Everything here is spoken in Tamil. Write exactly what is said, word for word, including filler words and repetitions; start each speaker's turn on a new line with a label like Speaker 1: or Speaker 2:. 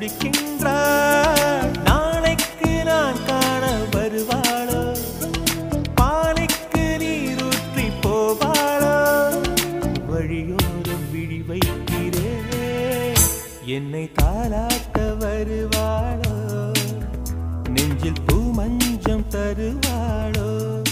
Speaker 1: தவிக்கின்றாள். நாளைக்கு நான் காண வருவாளோ, பாலைக்கு நீரூற்றி போவாளோ, வழியோரம் விழி வைக்கிறேன் என்னை தாலாட்ட வருவாளோ, நெஞ்சில் பூ மஞ்சம் தருவாளோ.